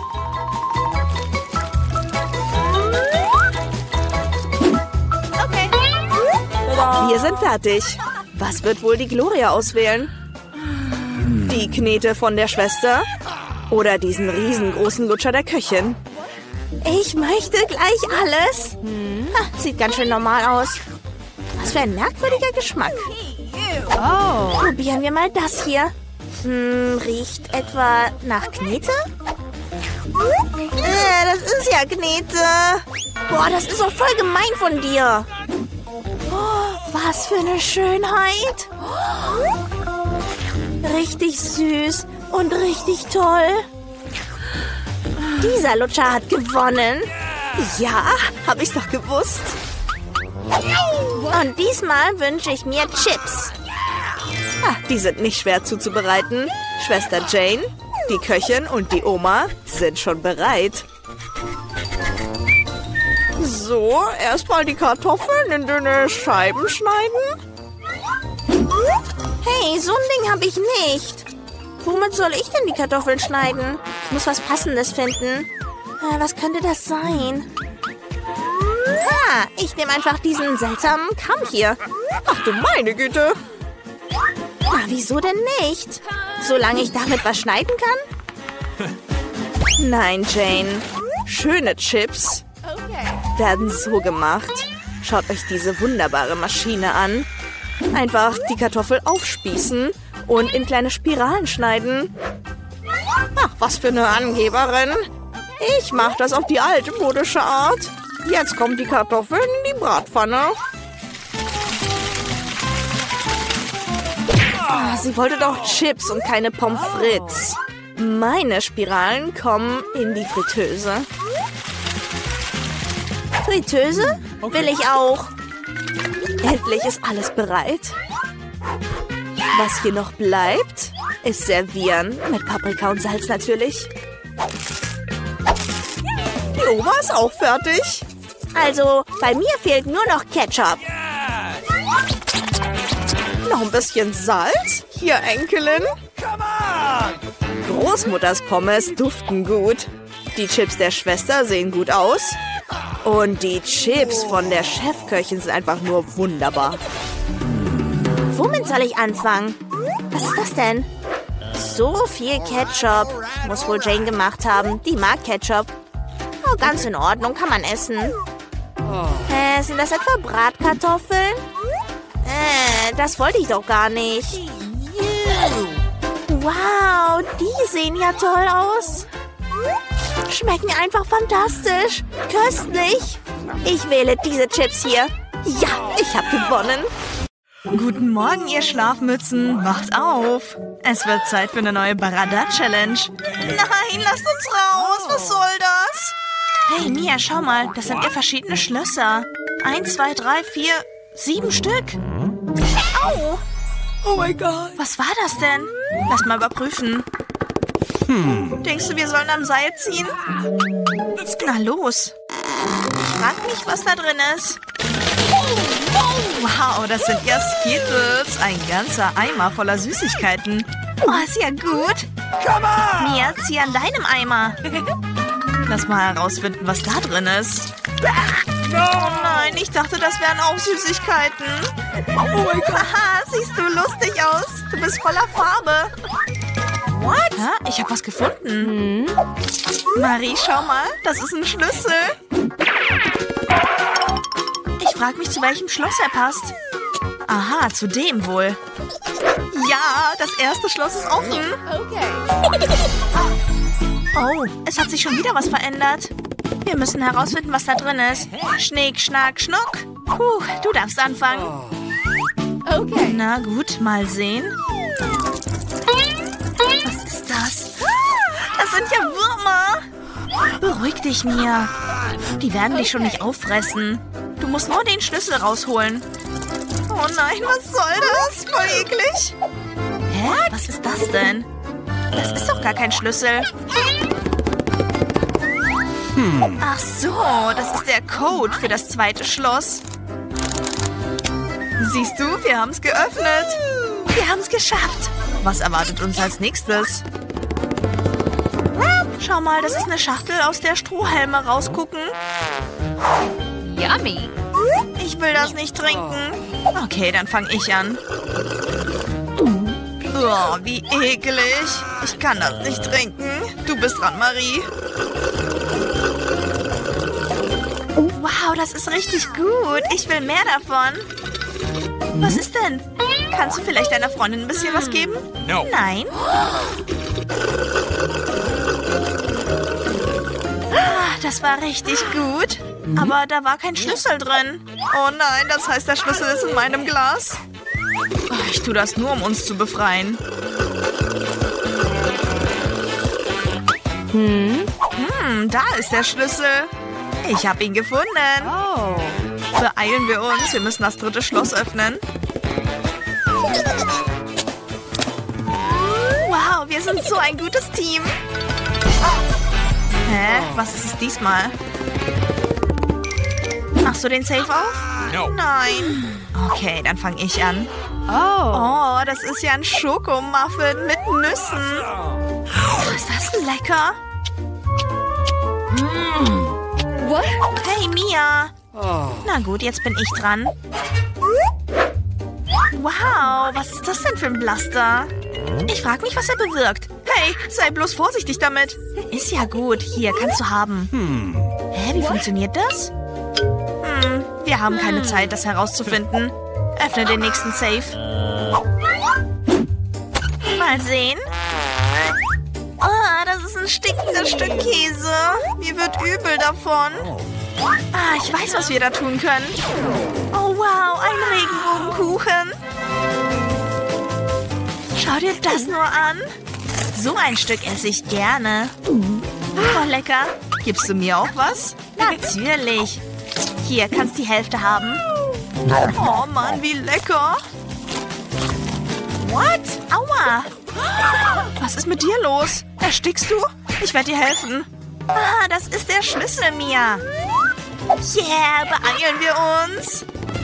Okay. Wir sind fertig. Was wird wohl die Gloria auswählen? Die Knete von der Schwester? Oder diesen riesengroßen Lutscher der Köchin? Ich möchte gleich alles. Ha, sieht ganz schön normal aus. Was für ein merkwürdiger Geschmack. Oh. Probieren wir mal das hier. Hm, riecht etwa nach Knete? Äh, das ist ja Knete. Boah, das ist doch voll gemein von dir. Oh, was für eine Schönheit. Richtig süß und richtig toll. Dieser Lutscher hat gewonnen. Ja, habe ich doch gewusst. Und diesmal wünsche ich mir Chips. Ah, die sind nicht schwer zuzubereiten. Schwester Jane, die Köchin und die Oma sind schon bereit. So, erstmal die Kartoffeln in dünne Scheiben schneiden. Hey, so ein Ding habe ich nicht. Womit soll ich denn die Kartoffeln schneiden? Ich muss was Passendes finden. Äh, was könnte das sein? Ah, ich nehme einfach diesen seltsamen Kamm hier. Ach du meine Güte. Na, wieso denn nicht? Solange ich damit was schneiden kann? Nein, Jane. Schöne Chips werden so gemacht. Schaut euch diese wunderbare Maschine an. Einfach die Kartoffel aufspießen und in kleine Spiralen schneiden. Ach, was für eine Angeberin. Ich mache das auf die altmodische Art. Jetzt kommt die Kartoffel in die Bratpfanne. sie wollte doch Chips und keine Pommes frites. Meine Spiralen kommen in die Fritteuse. Fritteuse? Will ich auch. Endlich ist alles bereit. Was hier noch bleibt, ist servieren. Mit Paprika und Salz natürlich. Die Oma ist auch fertig. Also, bei mir fehlt nur noch Ketchup. Noch ein bisschen Salz? Hier, Enkelin. Großmutters Pommes duften gut. Die Chips der Schwester sehen gut aus. Und die Chips von der Chefköchin sind einfach nur wunderbar. Womit soll ich anfangen? Was ist das denn? So viel Ketchup. Muss wohl Jane gemacht haben. Die mag Ketchup. Oh, ganz in Ordnung, kann man essen. Äh, sind das etwa Bratkartoffeln? Äh, das wollte ich doch gar nicht. Wow, die sehen ja toll aus. Schmecken einfach fantastisch. Köstlich. Ich wähle diese Chips hier. Ja, ich habe gewonnen. Guten Morgen, ihr Schlafmützen. Wacht auf. Es wird Zeit für eine neue Barada-Challenge. Nein, lasst uns raus. Was soll das? Hey, Mia, schau mal. Das sind ja verschiedene Schlösser. Eins, zwei, drei, vier, sieben Stück. Au. Oh mein Gott. Was war das denn? Lass mal überprüfen. Hm. Denkst du, wir sollen am Seil ziehen? Na los. Ich frag mich, was da drin ist. Wow, das sind ja Skittles. Ein ganzer Eimer voller Süßigkeiten. Oh, ist ja gut. Mia, zieh an deinem Eimer. Lass mal herausfinden, was da drin ist. Oh nein, ich dachte, das wären auch Süßigkeiten. Oh mein Gott. Haha, siehst du lustig aus. Du bist voller Farbe. What? Ja, ich habe was gefunden. Hm. Marie, schau mal. Das ist ein Schlüssel. Ich frage mich, zu welchem Schloss er passt. Aha, zu dem wohl. Ja, das erste Schloss ist offen. Okay. Oh, es hat sich schon wieder was verändert. Wir müssen herausfinden, was da drin ist. Schnick, schnack, schnuck. Puh, du darfst anfangen. Okay. Na gut, mal sehen. Was ist das? Das sind ja Würmer. Beruhig dich, Mia. Die werden dich schon nicht auffressen. Du musst nur den Schlüssel rausholen. Oh nein, was soll das? Voll eklig. Hä? Was ist das denn? Das ist doch gar kein Schlüssel. Hm. Ach so, das ist der Code für das zweite Schloss. Siehst du, wir haben es geöffnet. Wir haben es geschafft. Was erwartet uns als nächstes? Schau mal, das ist eine Schachtel, aus der Strohhalme rausgucken. Yummy. Ich will das nicht trinken. Okay, dann fange ich an. Oh, wie eklig. Ich kann das nicht trinken. Du bist dran, Marie. Wow, das ist richtig gut. Ich will mehr davon. Was ist denn? Kannst du vielleicht deiner Freundin ein bisschen was geben? No. Nein. Ah, das war richtig gut. Aber da war kein Schlüssel drin. Oh nein, das heißt, der Schlüssel ist in meinem Glas. Oh, ich tue das nur, um uns zu befreien. Hm? Hm, da ist der Schlüssel. Ich habe ihn gefunden. Oh. Beeilen wir uns. Wir müssen das dritte Schloss öffnen. Wow, wir sind so ein gutes Team. Hä? Was ist es diesmal? Machst du den Safe auf? No. Nein. Okay, dann fange ich an. Oh. Oh, das ist ja ein Schokomuffin mit Nüssen. Oh, ist das lecker? What? Hey, Mia. Na gut, jetzt bin ich dran. Wow, was ist das denn für ein Blaster? Ich frage mich, was er bewirkt. Hey, sei bloß vorsichtig damit. Ist ja gut. Hier, kannst du haben. Hä, wie funktioniert das? Hm, wir haben keine Zeit, das herauszufinden. Öffne den nächsten Safe. Mal sehen. Ah, das ist ein stinkendes Stück Käse. Mir wird übel davon. Ah, ich weiß, was wir da tun können. Oh, wow, ein Regenbogenkuchen. Schau dir das nur an. So ein Stück esse ich gerne. Oh, lecker. Gibst du mir auch was? Natürlich. Hier, kannst die Hälfte haben. Oh Mann, wie lecker. What? Aua. Was ist mit dir los? Erstickst du? Ich werde dir helfen. Ah, das ist der Schlüssel, Mia. Yeah, beeilen wir uns.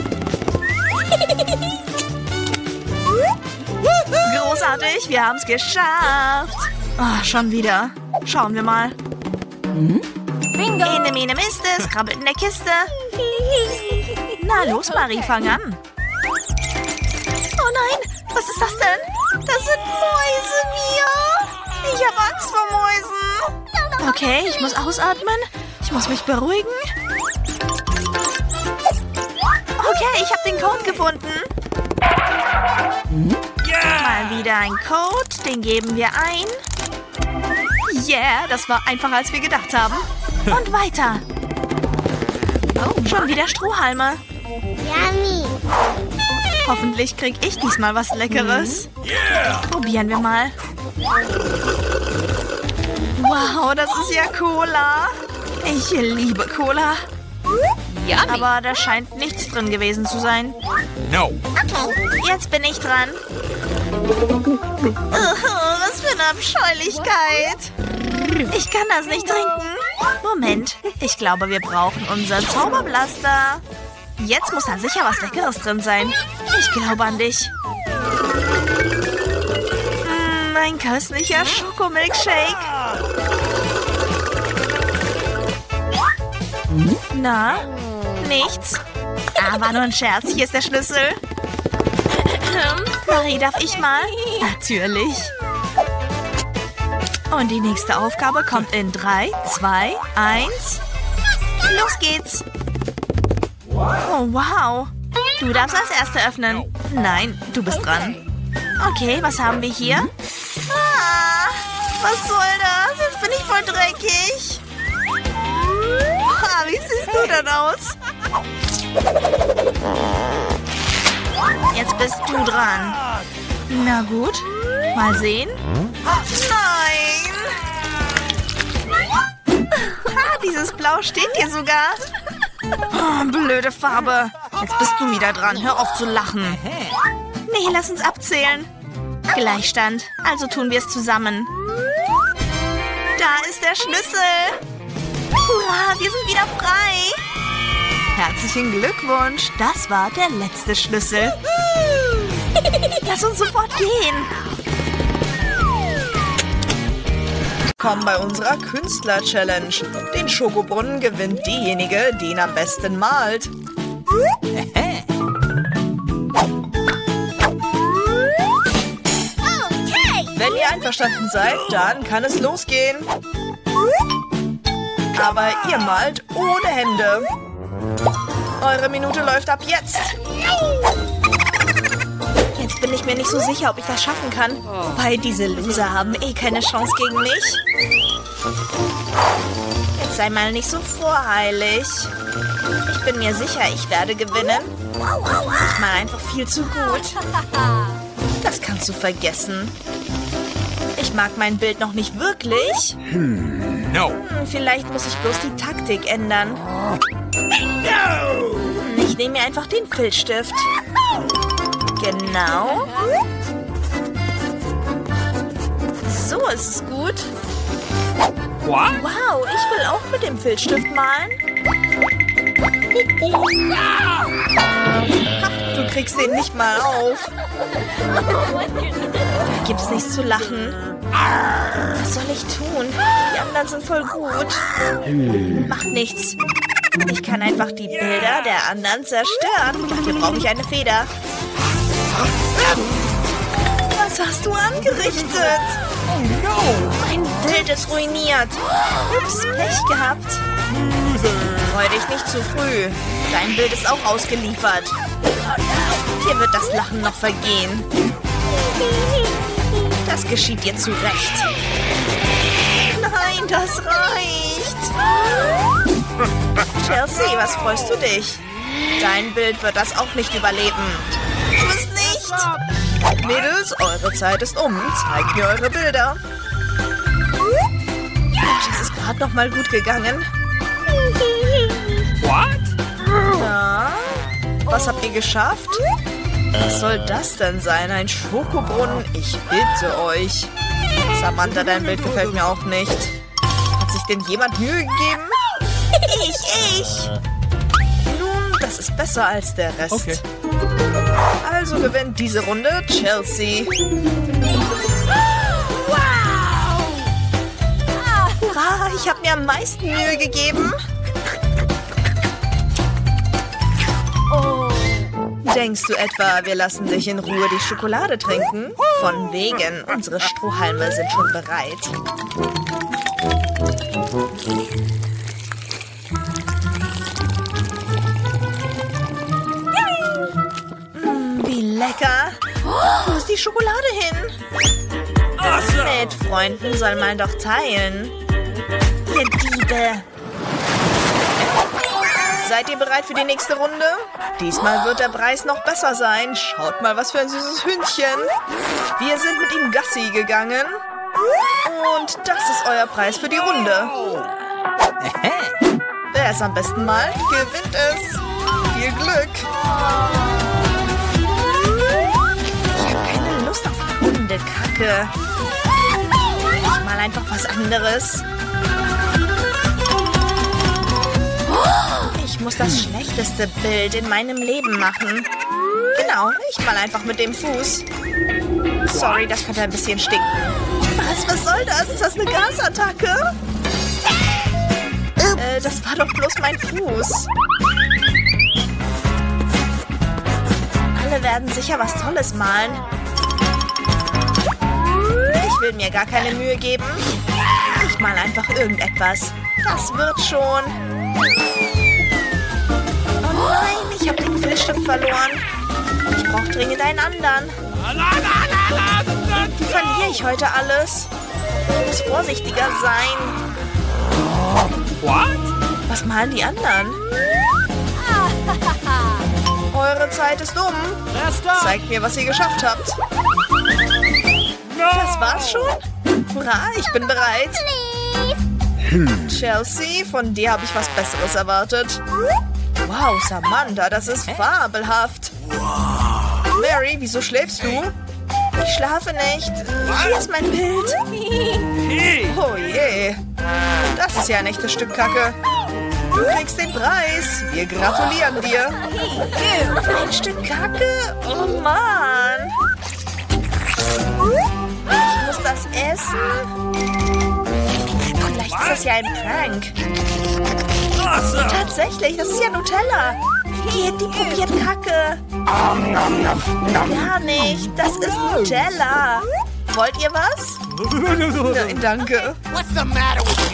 Großartig, wir haben es geschafft. Oh, schon wieder. Schauen wir mal. Bingo. Ene, mene, miste, es krabbelt in der Kiste. Na los, Marie, fang an. Oh nein, was ist das denn? Das sind Mäuse, Mia. Ich habe Angst vor Mäusen. Okay, ich muss ausatmen. Ich muss mich beruhigen. Okay, ich habe den Code gefunden. Mal wieder ein Code, den geben wir ein. Yeah, das war einfacher, als wir gedacht haben. Und weiter. Oh, schon wieder Strohhalme. Yummy. Hoffentlich krieg ich diesmal was Leckeres. Probieren wir mal. Wow, das ist ja Cola. Ich liebe Cola. Yummy. Aber da scheint nichts drin gewesen zu sein. No. Jetzt bin ich dran. Oh, was für eine Abscheulichkeit. Ich kann das nicht trinken. Moment, ich glaube, wir brauchen unseren Zauberblaster. Jetzt muss da sicher was Leckeres drin sein. Ich glaube an dich. Mm, ein köstlicher Schokomilkshake. Na, nichts. Ah, war nur ein Scherz. Hier ist der Schlüssel. Marie, darf ich mal? Natürlich. Und die nächste Aufgabe kommt in drei, zwei, eins. Los geht's. Oh, wow. Du darfst als Erste öffnen. Nein, du bist dran. Okay, was haben wir hier? Ah, was soll das? Jetzt bin ich voll dreckig. Ah, wie siehst du denn aus? Jetzt bist du dran. Na gut, mal sehen. Nein! Ah, dieses Blau steht hier sogar. Oh, blöde Farbe. Jetzt bist du wieder dran. Hör auf zu lachen. Nee, lass uns abzählen. Gleichstand. Also tun wir es zusammen. Da ist der Schlüssel. Hurra, wir sind wieder frei. Herzlichen Glückwunsch. Das war der letzte Schlüssel. Lass uns sofort gehen. Willkommen bei unserer Künstler-Challenge. Den Schokobrunnen gewinnt diejenige, die ihn am besten malt. Wenn ihr einverstanden seid, dann kann es losgehen. Aber ihr malt ohne Hände. Eure Minute läuft ab jetzt. Jetzt bin ich mir nicht so sicher, ob ich das schaffen kann. Wobei diese Loser haben eh keine Chance gegen mich. Jetzt sei mal nicht so voreilig. Ich bin mir sicher, ich werde gewinnen. Ich mal einfach viel zu gut. Das kannst du vergessen. Ich mag mein Bild noch nicht wirklich. No. Hm, vielleicht muss ich bloß die Taktik ändern. Ich nehme mir einfach den Filzstift. Genau. So ist es gut. What? Wow, ich will auch mit dem Filzstift malen. Ha, du kriegst den nicht mal auf. Da gibt's nichts zu lachen. Was soll ich tun? Die anderen sind voll gut. Macht nichts. Ich kann einfach die Bilder der anderen zerstören. Dafür brauche ich eine Feder. Was hast du angerichtet? Oh no. Mein Bild ist ruiniert. Ups, Pech gehabt. Freu dich nicht zu früh. Dein Bild ist auch ausgeliefert. Dir wird das Lachen noch vergehen. Das geschieht dir zu Recht. Nein, das reicht. Chelsea, was freust du dich? Dein Bild wird das auch nicht überleben. Tu es nicht. Mädels, eure Zeit ist um. Zeigt mir eure Bilder. Das ist gerade noch mal gut gegangen. What? Na, was habt ihr geschafft? Was soll das denn sein? Ein Schokobrunnen? Ich bitte euch. Samantha, dein Bild gefällt mir auch nicht. Hat sich denn jemand Mühe gegeben? Ich, ich. Nun, das ist besser als der Rest. Okay. Also gewinnt diese Runde Chelsea. Wow! Hurra, ich habe mir am meisten Mühe gegeben. Oh. Denkst du etwa, wir lassen dich in Ruhe die Schokolade trinken? Von wegen, unsere Strohhalme sind schon bereit. Mm, wie lecker. Wo ist die Schokolade hin? Awesome! Mit Freunden soll man doch teilen. Ihr Diebe. Seid ihr bereit für die nächste Runde? Diesmal wird der Preis noch besser sein. Schaut mal, was für ein süßes Hündchen. Wir sind mit ihm Gassi gegangen. Und das ist euer Preis für die Runde. Wer es am besten malt, gewinnt es. Viel Glück. Ich habe keine Lust auf Hundekacke. Ich mal einfach was anderes. Ich muss das schlechteste Bild in meinem Leben machen. Genau, ich mal einfach mit dem Fuß. Sorry, das könnte ein bisschen stinken. Was, was soll das? Ist das eine Gasattacke? Äh, das war doch bloß mein Fuß. Alle werden sicher was Tolles malen. Ich will mir gar keine Mühe geben. Ich mal einfach irgendetwas. Das wird schon. Oh nein, ich habe den Filzstift verloren. Ich brauche dringend einen anderen. Wie verliere ich heute alles? Ich muss vorsichtiger sein. What? Was malen die anderen? Eure Zeit ist um. Zeigt mir, was ihr geschafft habt. Das war's schon? Hurra, ich bin bereit. Chelsea, von dir habe ich was Besseres erwartet. Wow, Samantha, das ist fabelhaft. Mary, wieso schläfst du? Ich schlafe nicht. Hier ist mein Bild. Oh je. Das ist ja ein echtes Stück Kacke. Du kriegst den Preis. Wir gratulieren dir. Ein Stück Kacke? Oh Mann. Ich muss das essen. Vielleicht ist das ja ein Prank. Awesome! Tatsächlich, das ist ja Nutella. Hier, die probiert Kacke. Gar nicht, das ist Nutella. Wollt ihr was? Nein, danke. What's the matter with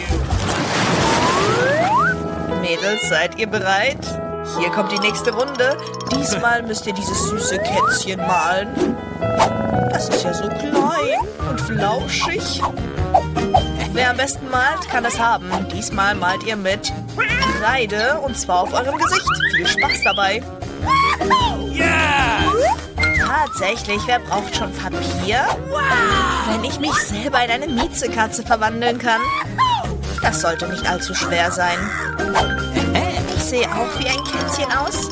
you? Mädels, seid ihr bereit? Hier kommt die nächste Runde. Diesmal müsst ihr dieses süße Kätzchen malen. Das ist ja so klein und flauschig. Wer am besten malt, kann es haben. Diesmal malt ihr mit Kreide und zwar auf eurem Gesicht. Viel Spaß dabei. Yeah! Tatsächlich, wer braucht schon Papier? Wenn ich mich selber in eine Miezekatze verwandeln kann. Das sollte nicht allzu schwer sein. Ich sehe auch wie ein Kätzchen aus.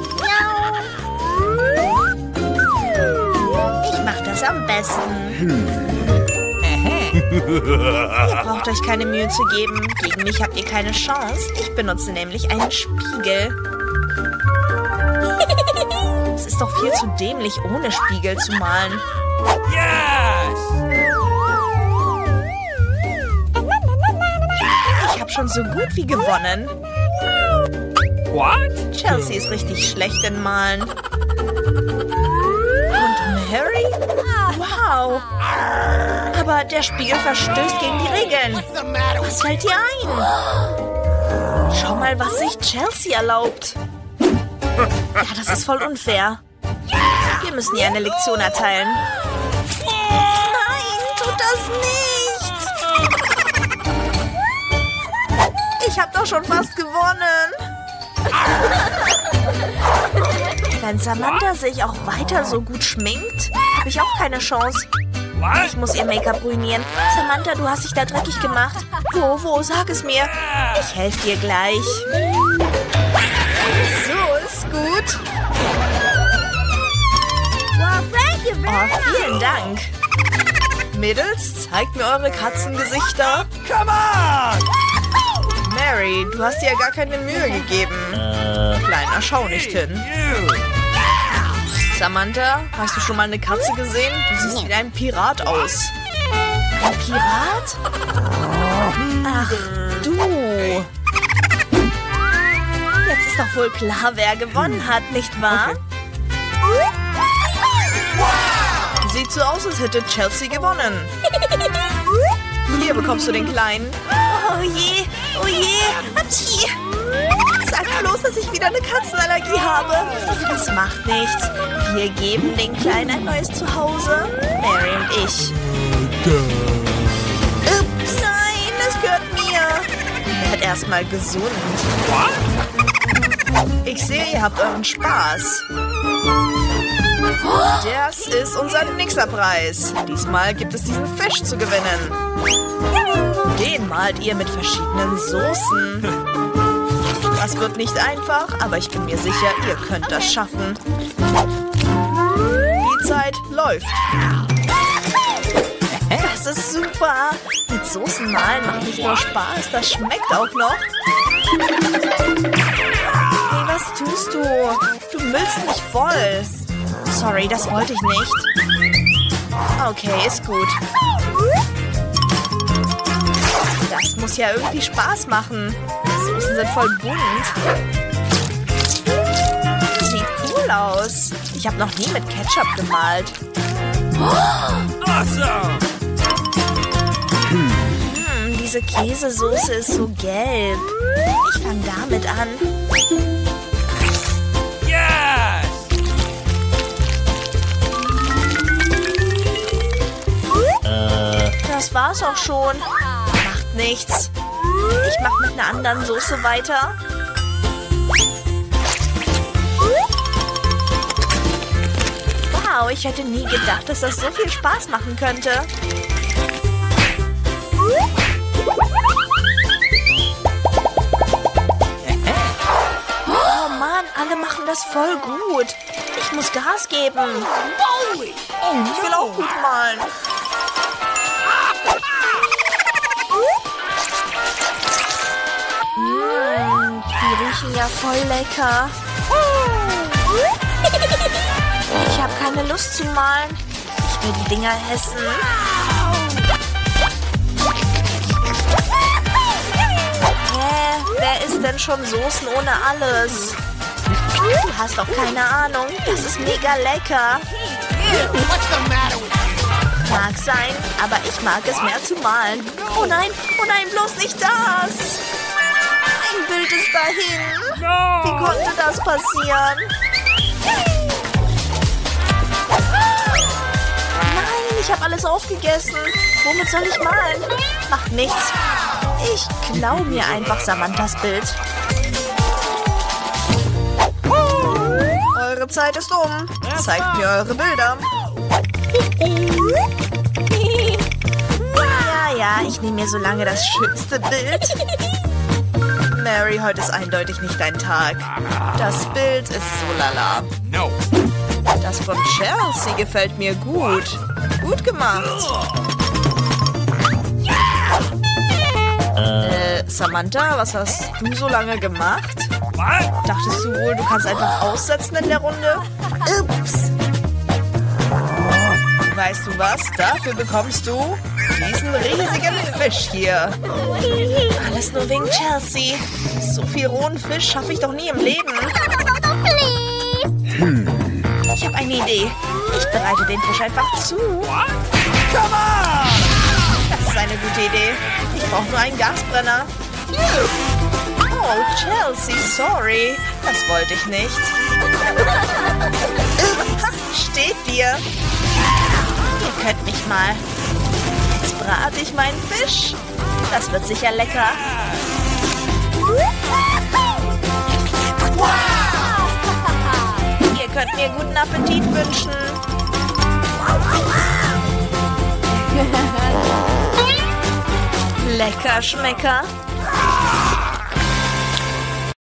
Ich mache das am besten. Ihr braucht euch keine Mühe zu geben. Gegen mich habt ihr keine Chance. Ich benutze nämlich einen Spiegel. Es ist doch viel zu dämlich, ohne Spiegel zu malen. Yes! Ich habe schon so gut wie gewonnen. What? Chelsea ist richtig schlecht in Malen. Und Mary? Wow. Aber der Spiegel verstößt gegen die Regeln. Was fällt dir ein? Schau mal, was sich Chelsea erlaubt. Ja, das ist voll unfair. Wir müssen ihr eine Lektion erteilen. Nein, tut das nicht. Ich habe doch schon fast gewonnen. Wenn Samantha sich auch weiter so gut schminkt, habe habe ich auch keine Chance. What? Ich muss ihr Make-up ruinieren. Samantha, du hast dich da dreckig gemacht. Wo, wo? Sag es mir. Ich helfe dir gleich. So, ist gut. Well, thank you very Oh, much. vielen Dank. Mädels, zeigt mir eure Katzengesichter. Come on! Mary, du hast dir ja gar keine Mühe gegeben. Kleiner, schau nicht hin. You! Samantha, hast du schon mal eine Katze gesehen? Du siehst wie ein Pirat aus. Ein Pirat? Ach, du. Jetzt ist doch wohl klar, wer gewonnen hat, nicht wahr? Sieht so aus, als hätte Chelsea gewonnen. Hier bekommst du den Kleinen. Oh je, oh je. Atschi. Sag bloß, dass ich wieder eine Katzenallergie habe. Das macht nichts. Wir geben den Kleinen ein neues Zuhause. Mary und ich. Ups, nein, das gehört mir. Er wird erstmal gesund. Ich sehe, ihr habt euren Spaß. Das ist unser nächster Preis. Diesmal gibt es diesen Fisch zu gewinnen. Den malt ihr mit verschiedenen Soßen. Das wird nicht einfach, aber ich bin mir sicher, ihr könnt das schaffen. Die Zeit läuft. Das ist super. Mit Soßen malen macht nicht nur Spaß, das schmeckt auch noch. Hey, was tust du? Du müllst mich voll. Sorry, das wollte ich nicht. Okay, ist gut. Das muss ja irgendwie Spaß machen. Die Soßen sind voll bunt. Sieht cool aus. Ich habe noch nie mit Ketchup gemalt. Awesome! Hm, diese Käsesoße ist so gelb. Ich fange damit an. Yes! Das war's auch schon. Macht nichts. Ich mach mit einer anderen Soße weiter. Wow, ich hätte nie gedacht, dass das so viel Spaß machen könnte. Oh Mann, alle machen das voll gut. Ich muss Gas geben. Ich will auch gut malen. Mmh, die riechen ja voll lecker. Ich habe keine Lust zu malen. Ich will die Dinger essen. Hä? Wer isst denn schon Soßen ohne alles? Du hast doch keine Ahnung. Das ist mega lecker. What's the matter with you? Mag sein, aber ich mag es mehr zu malen. Oh nein, oh nein, bloß nicht das. Ein Bild ist dahin. Wie No! konnte das passieren? Nein, ich habe alles aufgegessen. Womit soll ich malen? Macht nichts. Ich klau mir einfach Samanthas Bild. Eure Zeit ist um. Zeigt mir eure Bilder. Ja, ja, ich nehme mir so lange das schönste Bild. Mary, heute ist eindeutig nicht dein Tag. Das Bild ist so lala. No! Das von Chelsea gefällt mir gut. Gut gemacht. Äh, Samantha, was hast du so lange gemacht? What? Dachtest du wohl, du kannst einfach aussetzen in der Runde? Ups. Weißt du was? Dafür bekommst du diesen riesigen Fisch hier. Alles nur wegen Chelsea. So viel rohen Fisch schaffe ich doch nie im Leben. Ich habe eine Idee. Ich bereite den Fisch einfach zu. What? Come on! Das ist eine gute Idee. Ich brauche nur einen Gasbrenner. Oh, Chelsea, sorry. Das wollte ich nicht. Steht dir. Ihr könnt mich mal. Jetzt brate ich meinen Fisch. Das wird sicher lecker. Ihr könnt mir guten Appetit wünschen. Lecker, Schmecker.